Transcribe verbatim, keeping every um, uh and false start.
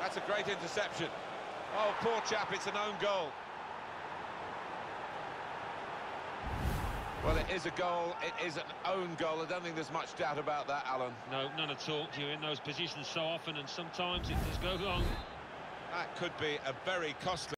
That's a great interception. Oh, poor chap, it's an own goal. Well, it is a goal, it is an own goal. I don't think there's much doubt about that, Alan. No, none at all. You're in those positions so often, and sometimes it does go wrong. That could be a very costly...